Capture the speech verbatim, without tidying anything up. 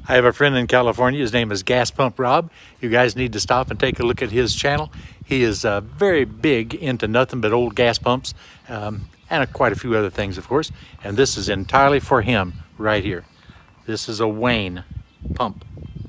I have a friend in California. His name is Gas Pump Rob. You guys need to stop and take a look at his channel. He is uh, very big into nothing but old gas pumps um, and uh, quite a few other things, of course. And this is entirely for him right here. This is a Wayne pump.